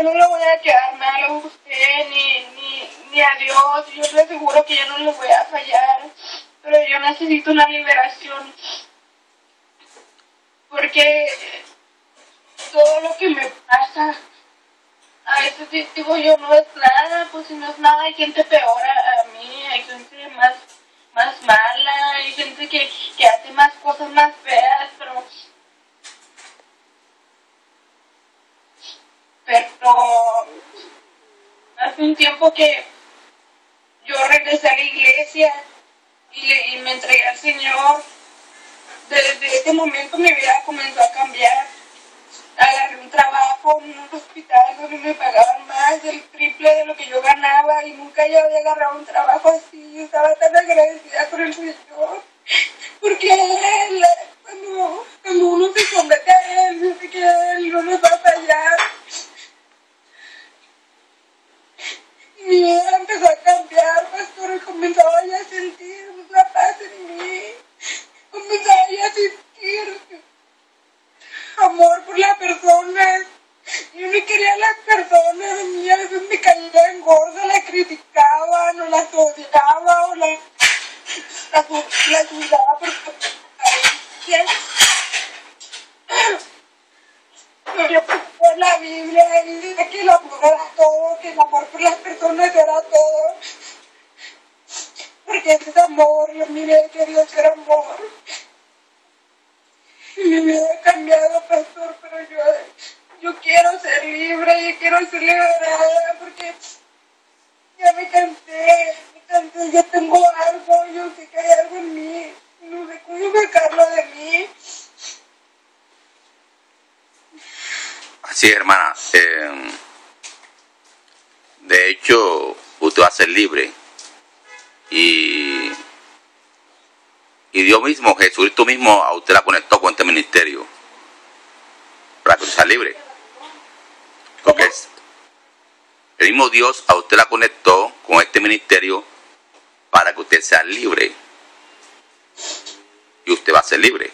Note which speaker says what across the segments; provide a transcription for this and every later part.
Speaker 1: yo no le voy a quedar mal a usted ni a Dios. Yo le aseguro que yo no le voy a fallar, pero yo necesito una liberación, porque todo lo que me pasa, a veces digo yo, no es nada. Pues si no es nada, hay gente peor a mí, hay gente más mala, hay gente que hace más cosas más feas, pero hace un tiempo que yo regresé a la iglesia y me entregué al Señor. Desde ese momento mi vida comenzó a cambiar. Agarré un trabajo en un hospital donde me pagaban más del triple de lo que yo ganaba, y nunca yo había agarrado un trabajo así. Yo estaba tan agradecida con el Señor, porque Él, cuando uno se somete a Él, dice que Él no nos va a fallar. Mi vida empezó a cambiar, pastor, y comenzaba ya a sentir una paz en mí. Comenzaba ya a sentir amor por las personas. Yo no quería a las personas, a mí a veces me caían gordas, las criticaban o las odiaba o las ayudaba porque yo por la Biblia y dice que el amor era todo, que el amor por las personas era todo, porque ese es amor. Yo miré que Dios era amor. Mi vida ha cambiado, pastor, pero yo quiero ser libre y quiero ser liberada, porque ya me cansé, ya tengo algo, yo sé que hay algo en mí, no sé cómo sacarlo de mí.
Speaker 2: Así es, hermana. De hecho, usted va a ser libre. Y Dios mismo, Jesucristo mismo, a usted la conectó con este ministerio para que usted sea libre. Porque el mismo Dios a usted la conectó con este ministerio para que usted sea libre. Y usted va a ser libre.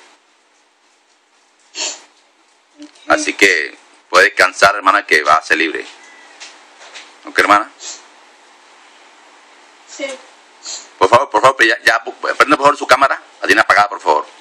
Speaker 2: Así que puede descansar, hermana, que va a ser libre. ¿Ok, hermana?
Speaker 1: Sí.
Speaker 2: Por favor, ya prende por favor su cámara. La tiene apagada, por favor.